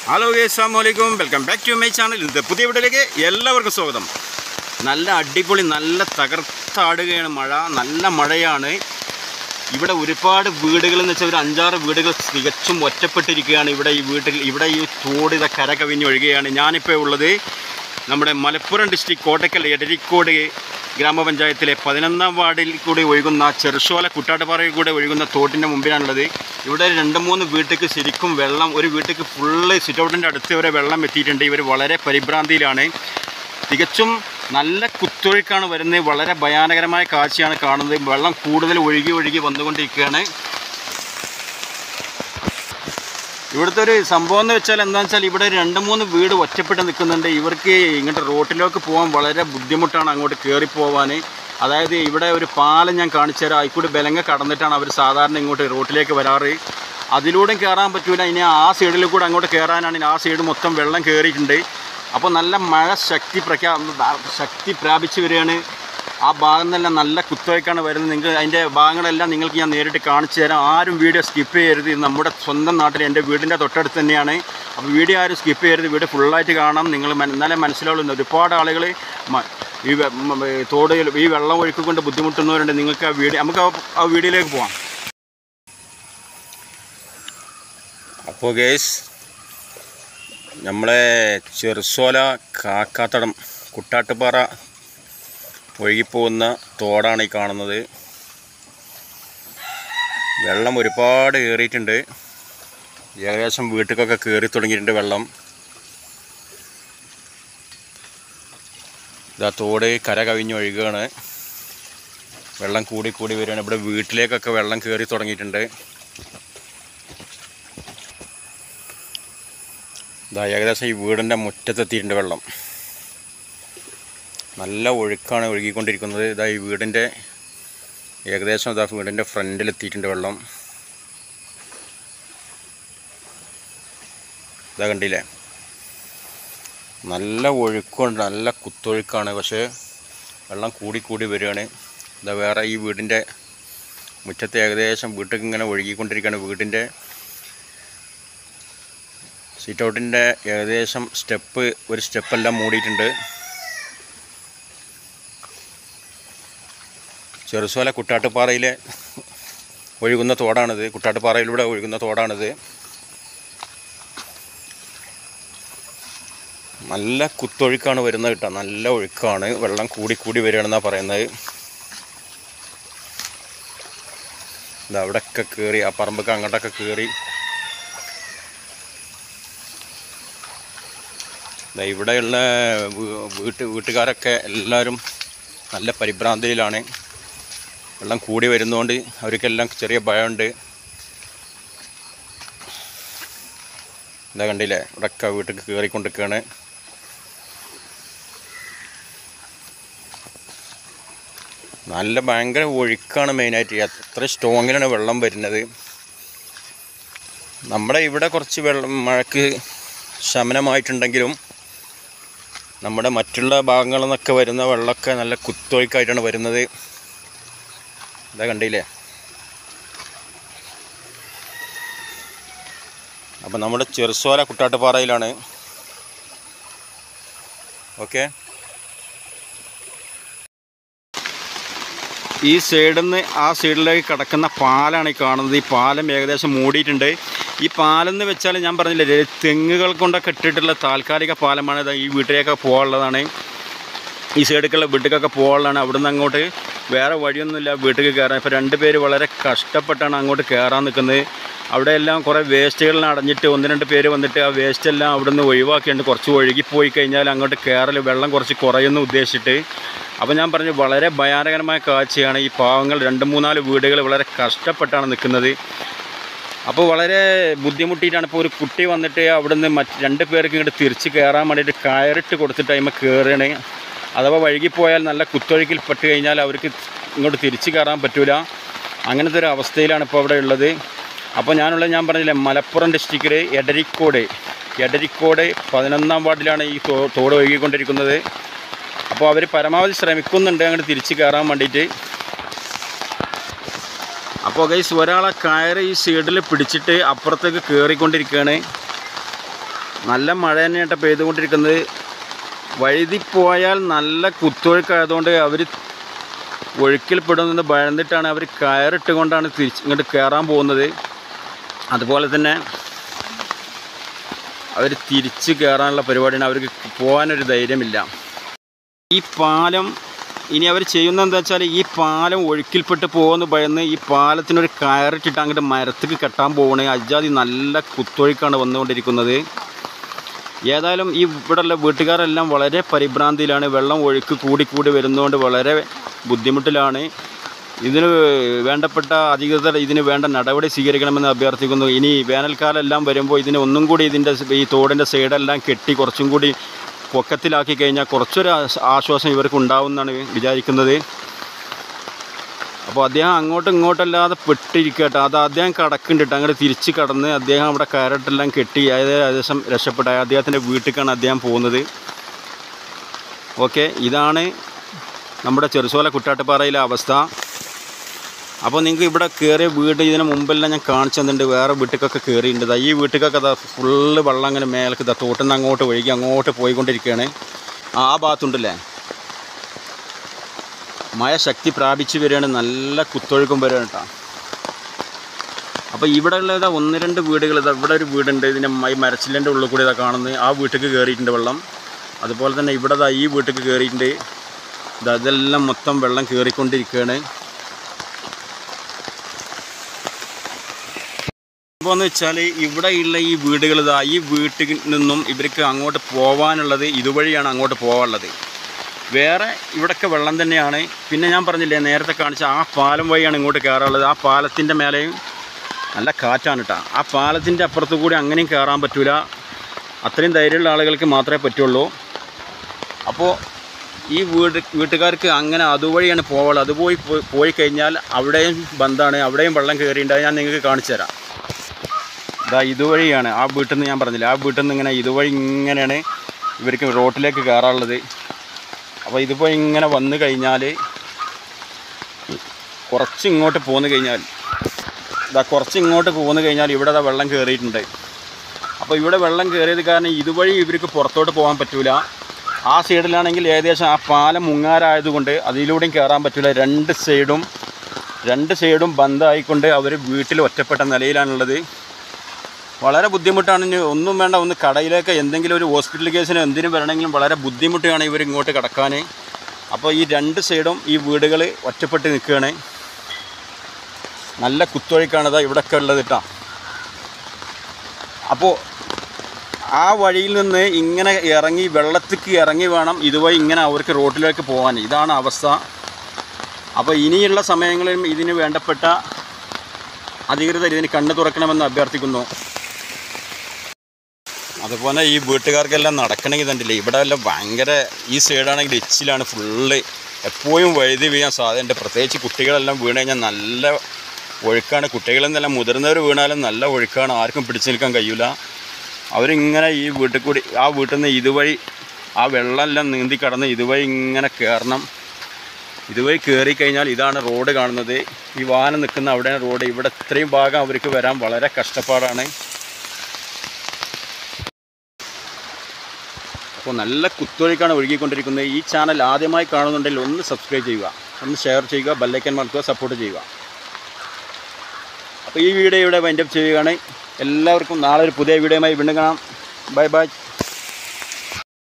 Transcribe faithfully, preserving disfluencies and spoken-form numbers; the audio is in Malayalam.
ഹലോ അസ്സലാമു അലൈക്കും, welcome back to my channel. ഇന്നത്തെ പുതിയ വീഡിയോയിലേക്ക് എല്ലാവർക്കും സ്വാഗതം. നല്ല അടിപൊളി, നല്ല തകർത്താടുകയാണ് മഴ, നല്ല മഴയാണ്. ഇവിടെ ഒരുപാട് വീടുകൾ എന്ന് വെച്ചാൽ ഒരു അഞ്ചാറ് വീടുകൾ തികച്ചും ഒറ്റപ്പെട്ടിരിക്കുകയാണ്. ഇവിടെ ഈ വീട്ടിൽ ഇവിടെ ഈ തോട് ഇത കര കവിഞ്ഞ് ഒഴുകുകയാണ്. ഞാനിപ്പോൾ ഉള്ളത് നമ്മുടെ മലപ്പുറം ഡിസ്ട്രിക്ട് കോട്ടക്കൽ എടരിക്കോട് ഗ്രാമപഞ്ചായത്തിലെ പതിനൊന്നാം വാർഡിൽ കൂടി ഒഴുകുന്ന ചെറുശോല കുട്ടാട്ടുപാറയിൽ കൂടെ ഒഴുകുന്ന തോട്ടിൻ്റെ മുമ്പിലാണുള്ളത്. ഇവിടെ രണ്ട് മൂന്ന് വീട്ടിലേക്ക് ശരിക്കും വെള്ളം, ഒരു വീട്ടിലേക്ക് ഫുള്ള് സിറ്റൗട്ടിൻ്റെ അടുത്ത് വരെ വെള്ളം എത്തിയിട്ടുണ്ട്. ഇവർ വളരെ പരിഭ്രാന്തിയിലാണ്. തികച്ചും നല്ല കുത്തൊഴുക്കാണ് വരുന്നത്. വളരെ ഭയാനകരമായ കാഴ്ചയാണ് കാണുന്നത്. വെള്ളം കൂടുതൽ ഒഴുകി ഒഴുകി വന്നുകൊണ്ടിരിക്കുകയാണ്. ഇവിടുത്തെ ഒരു സംഭവം എന്ന് വെച്ചാൽ എന്താണെന്ന് വെച്ചാൽ ഇവിടെ രണ്ട് മൂന്ന് വീട് ഒറ്റപ്പെട്ട് നിൽക്കുന്നുണ്ട്. ഇവർക്ക് ഇങ്ങോട്ട് റോട്ടിലേക്ക് പോകാൻ വളരെ ബുദ്ധിമുട്ടാണ്, അങ്ങോട്ട് കയറി പോകാൻ. അതായത് ഇവിടെ ഒരു പാലം ഞാൻ കാണിച്ചു തരാം. അതിൽക്കൂടി ബലങ്ങ കടന്നിട്ടാണ് അവർ സാധാരണ ഇങ്ങോട്ട് റോട്ടിലേക്ക് വരാറ്. അതിലൂടെയും കയറാൻ പറ്റില്ല. ഇനി ആ സൈഡിൽ കൂടെ അങ്ങോട്ട് കയറാനാണ്. ആ സൈഡ് മൊത്തം വെള്ളം കയറിയിട്ടുണ്ട്. അപ്പോൾ നല്ല മഴ ശക്തി പ്രഖ്യാ ശക്തി പ്രാപിച്ച് വരികയാണ്. ആ ഭാഗം നിന്നെല്ലാം നല്ല കുത്തൊഴുക്കാണ് വരുന്നത്. നിങ്ങൾ അതിൻ്റെ ഭാഗങ്ങളെല്ലാം നിങ്ങൾക്ക് ഞാൻ നേരിട്ട് കാണിച്ചു തരാം. ആരും വീഡിയോ സ്കിപ്പ് ചെയ്യരുത്. ഇത് നമ്മുടെ സ്വന്തം നാട്ടിൽ എൻ്റെ വീടിൻ്റെ തൊട്ടടുത്ത് തന്നെയാണ്. അപ്പോൾ വീഡിയോ ആരും സ്കിപ്പ് ചെയ്യരുത്. വീഡിയോ ഫുള്ളായിട്ട് കാണാം. നിങ്ങൾ എന്നാലേ മനസ്സിലാവുള്ളൂ. ഒരുപാട് ആളുകൾ ഈ തോട് ഈ വെള്ളം ഒഴുക്ക് കൊണ്ട് ബുദ്ധിമുട്ടുന്നവരുണ്ട്. നിങ്ങൾക്ക് ആ വീഡിയോ നമുക്ക് ആ വീഡിയോയിലേക്ക് പോകാം. അപ്പോൾ ഗേസ്, നമ്മളെ ചെറുശോല കാക്കാത്തടം കുട്ടാട്ടുപാറ ഒഴുകിപ്പോകുന്ന തോടാണ് ഈ കാണുന്നത്. വെള്ളം ഒരുപാട് കയറിയിട്ടുണ്ട്. ഏകദേശം വീട്ടിലേക്കൊക്കെ കയറി തുടങ്ങിയിട്ടുണ്ട് വെള്ളം. ഇതാ തോട് കര കവിഞ്ഞ് ഒഴുകുകയാണ്. വെള്ളം കൂടി കൂടി വരികയാണ്. ഇവിടെ വീട്ടിലേക്കൊക്കെ വെള്ളം കയറി തുടങ്ങിയിട്ടുണ്ട്. ഇതാ ഏകദേശം ഈ വീടിൻ്റെ മുറ്റത്തെത്തിയിട്ടുണ്ട് വെള്ളം. നല്ല ഒഴുക്കാണ് ഒഴുകിക്കൊണ്ടിരിക്കുന്നത്. ഇതാ ഈ വീടിൻ്റെ ഏകദേശം ഇതാ വീടിൻ്റെ ഫ്രണ്ടിലെത്തിയിട്ടുണ്ട് വെള്ളം. ഇതാ കണ്ടില്ലേ, നല്ല ഒഴുക്കുണ്ട്, നല്ല കുത്തൊഴുക്കാണ്. പക്ഷേ വെള്ളം കൂടി കൂടി വരികയാണ്. ഇതാ വേറെ ഈ വീടിൻ്റെ മുറ്റത്ത് ഏകദേശം വീട്ടിൽ ഇങ്ങനെ ഒഴുകിക്കൊണ്ടിരിക്കുകയാണ്. വീടിൻ്റെ സിറ്റൗട്ടിൻ്റെ ഏകദേശം സ്റ്റെപ്പ് ഒരു സ്റ്റെപ്പെല്ലാം മൂടിയിട്ടുണ്ട്. ചെറുശോല കുട്ടാട്ടുപാറയിലെ ഒഴുകുന്ന തോടാണിത്. കുട്ടാട്ടുപാറയിലൂടെ ഒഴുകുന്ന തോടാണിത്. നല്ല കുത്തൊഴുക്കാണ് വരുന്നത് കേട്ടോ. നല്ല ഒഴുക്കാണ്. വെള്ളം കൂടി കൂടി വരികയാണെന്നാണ് പറയുന്നത്. ഇത് അവിടെയൊക്കെ കയറി, ആ പറമ്പൊക്കെ അങ്ങോട്ടൊക്കെ കയറി. ഇവിടെയുള്ള വീട്ട് വീട്ടുകാരൊക്കെ എല്ലാവരും നല്ല പരിഭ്രാന്തിയിലാണ്. വെള്ളം കൂടി വരുന്നതുകൊണ്ട് അവർക്കെല്ലാം ചെറിയ ഭയമുണ്ട്. എന്താ കണ്ടില്ലേ, ഇവിടെയൊക്കെ വീട്ടിൽ കയറിക്കൊണ്ടിരിക്കുകയാണ്. നല്ല ഭയങ്കര ഒഴുക്കാണ് മെയിനായിട്ട്. അത്ര സ്ട്രോങ്ങിലാണ് വെള്ളം വരുന്നത്. നമ്മുടെ ഇവിടെ കുറച്ച് വെള്ളം മഴയ്ക്ക് ശമനമായിട്ടുണ്ടെങ്കിലും നമ്മുടെ മറ്റുള്ള ഭാഗങ്ങളിൽ നിന്നൊക്കെ വരുന്ന വെള്ളമൊക്കെ നല്ല കുത്തൊഴുക്കായിട്ടാണ് വരുന്നത്. ഇതാ കണ്ടില്ലേ. അപ്പം നമ്മുടെ ചെറുശോല കുട്ടാട്ടുപാറയിലാണ്. ഓക്കെ, ഈ സൈഡിൽ നിന്ന് ആ സൈഡിലേക്ക് കിടക്കുന്ന പാലാണ് ഈ കാണുന്നത്. ഈ പാലം ഏകദേശം മൂടിയിട്ടുണ്ട്. ഈ പാലം എന്ന് വെച്ചാൽ ഞാൻ പറഞ്ഞില്ലേ, തെങ്ങുകൾ കൊണ്ടൊക്കെ ഇട്ടിട്ടുള്ള താൽക്കാലിക പാലമാണ്. ഈ വീട്ടിലേക്കൊക്കെ പോകാനുള്ളതാണ്. ഈ സൈഡിലേക്കുള്ള വീട്ടിലേക്കൊക്കെ പോകാനുള്ളതാണ്. അവിടെ നിന്ന് അങ്ങോട്ട് വേറെ വഴിയൊന്നുമില്ല വീട്ടിലേക്ക് കയറാൻ. ഇപ്പോൾ രണ്ട് പേര് വളരെ കഷ്ടപ്പെട്ടാണ് അങ്ങോട്ട് കയറാൻ നിൽക്കുന്നത്. അവിടെ എല്ലാം കുറേ വേസ്റ്റുകളിൽ അടഞ്ഞിട്ട് ഒന്ന് രണ്ട് പേര് വന്നിട്ട് ആ വേസ്റ്റെല്ലാം അവിടെ നിന്ന് ഒഴിവാക്കിയിട്ട് കുറച്ച് ഒഴുകിപ്പോയി കഴിഞ്ഞാൽ അങ്ങോട്ട് കയറൽ വെള്ളം കുറച്ച് കുറയുമെന്ന് ഉദ്ദേശിച്ചിട്ട്. അപ്പോൾ ഞാൻ പറഞ്ഞു, വളരെ ഭയാനകരമായ കാഴ്ചയാണ്. ഈ പാവങ്ങൾ രണ്ട് മൂന്നാല് വീടുകൾ വളരെ കഷ്ടപ്പെട്ടാണ് നിൽക്കുന്നത്. അപ്പോൾ വളരെ ബുദ്ധിമുട്ടിയിട്ടാണ്. ഇപ്പോൾ ഒരു കുട്ടി വന്നിട്ട് അവിടെ നിന്ന് മറ്റ് രണ്ട് പേർക്ക് ഇങ്ങോട്ട് തിരിച്ച് കയറാൻ വേണ്ടിയിട്ട് കയറിട്ട് കൊടുത്തിട്ട് അതിന്മേൽ കയറുകയാണ്. അഥവാ വഴുകിപ്പോയാൽ നല്ല കുത്തൊഴുക്കിൽ പെട്ട് കഴിഞ്ഞാൽ അവർക്ക് ഇങ്ങോട്ട് തിരിച്ച് കയറാൻ പറ്റില്ല. അങ്ങനത്തെ ഒരു അവസ്ഥയിലാണ് ഇപ്പോൾ അവിടെ ഉള്ളത്. അപ്പോൾ ഞാനുള്ളത് ഞാൻ പറഞ്ഞില്ലേ, മലപ്പുറം ഡിസ്ട്രിക്റ്റിൽ എടരിക്കോട് എടരിക്കോട് പതിനൊന്നാം വാർഡിലാണ് ഈ തോട് ഒഴുകിക്കൊണ്ടിരിക്കുന്നത്. അപ്പോൾ അവർ പരമാവധി ശ്രമിക്കുന്നുണ്ട് അങ്ങോട്ട് തിരിച്ച് കയറാൻ വേണ്ടിയിട്ട്. അപ്പോൾ ഗൈസ് ഒരാളെ കയറി ഈ സൈഡിൽ പിടിച്ചിട്ട് അപ്പുറത്തേക്ക് കയറിക്കൊണ്ടിരിക്കുകയാണ്. നല്ല മഴ തന്നെയായിട്ട് പെയ്തുകൊണ്ടിരിക്കുന്നത്. വഴുതിപ്പോയാൽ നല്ല കുത്തൊഴുക്കായതുകൊണ്ട് അവർ ഒഴുക്കിൽപ്പെടുമെന്ന് ഭയന്നിട്ടാണ് അവർ കയറിട്ടുകൊണ്ടാണ് തിരിച്ച് ഇങ്ങോട്ട് കയറാൻ പോകുന്നത്. അതുപോലെ തന്നെ അവർ തിരിച്ച് കയറാനുള്ള പരിപാടിയാണ്. അവർക്ക് പോകാനൊരു ധൈര്യമില്ല. ഈ പാലം ഇനി അവർ ചെയ്യുന്നത് എന്താ വെച്ചാൽ ഈ പാലം ഒഴുക്കിൽപ്പെട്ട് പോകുമെന്ന് ഭയന്ന് ഈ പാലത്തിനൊരു കയറിട്ടിട്ട് അങ്ങോട്ട് മരത്തേക്ക് കെട്ടാൻ പോകണേ. അജാതി നല്ല കുത്തൊഴുക്കാണ് വന്നുകൊണ്ടിരിക്കുന്നത്. ഏതായാലും ഈ ഇവിടെയുള്ള വീട്ടുകാരെല്ലാം വളരെ പരിഭ്രാന്തിയിലാണ്. വെള്ളം ഒഴുക്ക് കൂടിക്കൂടി വരുന്നതുകൊണ്ട് വളരെ ബുദ്ധിമുട്ടിലാണ്. ഇതിന് വേണ്ടപ്പെട്ട അധികൃതർ ഇതിന് വേണ്ട നടപടി സ്വീകരിക്കണമെന്ന് അഭ്യർത്ഥിക്കുന്നു. ഇനി വേനൽക്കാലം എല്ലാം വരുമ്പോൾ ഇതിന് ഒന്നും കൂടി ഇതിൻ്റെ ഈ തോടിൻ്റെ സൈഡെല്ലാം കെട്ടി കുറച്ചും കൂടി പൊക്കത്തിലാക്കി കഴിഞ്ഞാൽ കുറച്ചൊരു ആശ്വാസം ഇവർക്ക് ഉണ്ടാവുമെന്നാണ് വിചാരിക്കുന്നത്. അപ്പോൾ അദ്ദേഹം അങ്ങോട്ടും ഇങ്ങോട്ടല്ലാതെ പെട്ടിരിക്കട്ടെ. അത് അദ്ദേഹം കടക്കുന്നുണ്ട്. അങ്ങോട്ട് തിരിച്ച് കടന്ന് അദ്ദേഹം അവിടെ കയറിട്ടെല്ലാം കെട്ടി ഏകദേശം രക്ഷപ്പെട്ട അദ്ദേഹത്തിൻ്റെ വീട്ടിലേക്കാണ് അദ്ദേഹം പോകുന്നത്. ഓക്കെ, ഇതാണ് നമ്മുടെ ചെറുസോല കുട്ടാട്ടുപാറയിലെ അവസ്ഥ. അപ്പോൾ നിങ്ങൾക്ക് ഇവിടെ കയറിയ വീട് ഇതിന് മുമ്പെല്ലാം ഞാൻ കാണിച്ചു തന്നിട്ടുണ്ട്. വേറെ വീട്ടിലേക്കൊക്കെ കയറിയിട്ടുണ്ട്. ഈ വീട്ടിലേക്കൊക്കെ അതാ ഫുള്ള് വെള്ളം അങ്ങനെ മേലേക്ക് ഇതാ തോട്ടിൽ നിന്ന് അങ്ങോട്ട് ഒഴുകി അങ്ങോട്ട് പോയിക്കൊണ്ടിരിക്കുകയാണ്. ആ ഭാഗത്തുണ്ടല്ലേ മഴ ശക്തി പ്രാപിച്ച് വരികയാണ്. നല്ല കുത്തൊഴുക്കും വരികയാണ് കേട്ടോ. അപ്പോൾ ഇവിടെ ഉള്ള ഒന്ന് രണ്ട് വീടുകൾ ഇതാ ഇവിടെ ഒരു വീടുണ്ട്. ഇതിൻ്റെ ഈ മരച്ചില്ലിൻ്റെ ഉള്ളിൽ കൂടി ഇതാ കാണുന്നത്. ആ വീട്ടിലേക്ക് കയറിയിട്ടുണ്ട് വെള്ളം. അതുപോലെ തന്നെ ഇവിടെ ഇതാ ഈ വീട്ടിലേക്ക് കയറിയിട്ടുണ്ട്. ഇത് അതെല്ലാം മൊത്തം വെള്ളം കയറിക്കൊണ്ടിരിക്കുകയാണ്. അപ്പോൾ എന്ന് വെച്ചാൽ ഇവിടെയുള്ള ഈ വീടുകൾ ഇതാ ഈ വീട്ടിൽ നിന്നും ഇവർക്ക് അങ്ങോട്ട് പോകാനുള്ളത് ഇതുവഴിയാണ് അങ്ങോട്ട് പോകാനുള്ളത്. വേറെ ഇവിടെയൊക്കെ വെള്ളം തന്നെയാണ്. പിന്നെ ഞാൻ പറഞ്ഞില്ലേ നേരത്തെ കാണിച്ച ആ പാലം വഴിയാണ് ഇങ്ങോട്ട് കയറാനുള്ളത്. ആ പാലത്തിൻ്റെ മേലെയും നല്ല കാറ്റാണ് കേട്ടോ. ആ പാലത്തിൻ്റെ അപ്പുറത്ത് കൂടി അങ്ങനെയും കയറാൻ പറ്റില്ല. അത്രയും ധൈര്യമുള്ള ആളുകൾക്ക് മാത്രമേ പറ്റുള്ളൂ. അപ്പോൾ ഈ വീട് വീട്ടുകാർക്ക് അങ്ങനെ അതുവഴിയാണ് പോവുള്ളൂ. അതുപോയി പോയി കഴിഞ്ഞാൽ അവിടെയും ബന്ധാണ്. അവിടെയും വെള്ളം കയറിയിട്ടുണ്ട്. ഞാൻ നിങ്ങൾക്ക് കാണിച്ചു തരാം. ഇതാ ഇതുവഴിയാണ് ആ വീട്ടിൽ നിന്ന് ഞാൻ പറഞ്ഞില്ല. ആ വീട്ടിൽ നിന്ന് ഇങ്ങനെ ഇതുവഴി ഇങ്ങനെയാണ് ഇവർക്ക് റോട്ടിലേക്ക് കയറാനുള്ളത്. അപ്പോൾ ഇതുപോലെ ഇങ്ങനെ വന്നു കഴിഞ്ഞാൽ കുറച്ച് ഇങ്ങോട്ട് പോന്നു കഴിഞ്ഞാൽ ഇതാ കുറച്ച് ഇങ്ങോട്ട് പോന്നു കഴിഞ്ഞാൽ ഇവിടെ ഇതാ വെള്ളം കയറിയിട്ടുണ്ട്. അപ്പോൾ ഇവിടെ വെള്ളം കയറിയത് കാരണം ഇതുവഴി ഇവർക്ക് പുറത്തോട്ട് പോകാൻ പറ്റില്ല. ആ സൈഡിലാണെങ്കിൽ ഏകദേശം ആ പാലം മുങ്ങാരായതുകൊണ്ട് അതിലൂടെയും കയറാൻ പറ്റില്ല. രണ്ട് സൈഡും രണ്ട് സൈഡും ബന്ധായിക്കൊണ്ട് അവർ വീട്ടിൽ ഒറ്റപ്പെട്ട നിലയിലാണുള്ളത്. വളരെ ബുദ്ധിമുട്ടാണ്. ഇനി ഒന്നും വേണ്ട, ഒന്ന് കടയിലേക്ക് എന്തെങ്കിലും ഒരു ഹോസ്പിറ്റൽ കേസിന് എന്തിനും വരണമെങ്കിലും വളരെ ബുദ്ധിമുട്ടാണ് ഇവർ ഇങ്ങോട്ട് കടക്കാൻ. അപ്പോൾ ഈ രണ്ട് സൈഡും ഈ വീടുകൾ ഒറ്റപ്പെട്ട് നിൽക്കുകയാണ്. നല്ല കുത്തൊഴുക്കാണിതാ ഇവിടെയൊക്കെ ഉള്ളത് കേട്ടോ. അപ്പോൾ ആ വഴിയിൽ നിന്ന് ഇങ്ങനെ ഇറങ്ങി വെള്ളത്തിലേക്ക് ഇറങ്ങി വേണം ഇതുവഴി ഇങ്ങനെ അവർക്ക് റോഡിലേക്ക് പോകാൻ. ഇതാണ് അവസ്ഥ. അപ്പോൾ ഇനിയുള്ള സമയങ്ങളിലും ഇതിന് വേണ്ടപ്പെട്ട അധികൃതർ ഇതിന് കണ്ണ് തുറക്കണമെന്ന് അഭ്യർത്ഥിക്കുന്നു. അതുപോലെ ഈ വീട്ടുകാർക്കെല്ലാം നടക്കണമെങ്കിൽ തന്നില്ലേ ഇവിടെ എല്ലാം ഭയങ്കര ഈ സൈഡാണെങ്കിൽ എച്ചിലാണ് ഫുള്ള്. എപ്പോഴും വഴുതി വീഴാൻ സാധ്യതയുണ്ട്. പ്രത്യേകിച്ച് കുട്ടികളെല്ലാം വീണ് കഴിഞ്ഞാൽ നല്ല ഒഴുക്കാണ്. കുട്ടികളെന്നെല്ലാം മുതിർന്നവർ വീണാലും നല്ല ഒഴുക്കാണ്. ആർക്കും പിടിച്ചു നിൽക്കാൻ കഴിയില്ല. അവരിങ്ങനെ ഈ വീട്ടിൽ കൂടി ആ വീട്ടിൽ നിന്ന് ഇതുവഴി ആ വെള്ളമെല്ലാം നീന്തി കടന്ന് ഇതുവഴി ഇങ്ങനെ കയറണം. ഇതുവഴി കയറി കഴിഞ്ഞാൽ ഇതാണ് റോഡ് കാണുന്നത്. ഈ വാഹനം നിൽക്കുന്ന അവിടെയാണ് റോഡ്. ഇവിടെ ഇത്രയും ഭാഗം അവർക്ക് വരാൻ വളരെ കഷ്ടപ്പാടാണ്. അപ്പോൾ നല്ല കുത്തൊഴുക്കാണ് ഒഴുകിക്കൊണ്ടിരിക്കുന്നത്. ഈ ചാനൽ ആദ്യമായി കാണുന്നുണ്ടെങ്കിൽ ഒന്ന് സബ്സ്ക്രൈബ് ചെയ്യുക, ഒന്ന് ഷെയർ ചെയ്യുക, ബെല്ലൈക്കൻ മറക്കുക, സപ്പോർട്ട് ചെയ്യുക. അപ്പോൾ ഈ വീഡിയോ ഇവിടെ വൈൻഡപ്പ് ചെയ്യുകയാണ്. എല്ലാവർക്കും നാളെ ഒരു പുതിയ വീഡിയോയുമായി വീണ്ടും കാണാം. Bye by.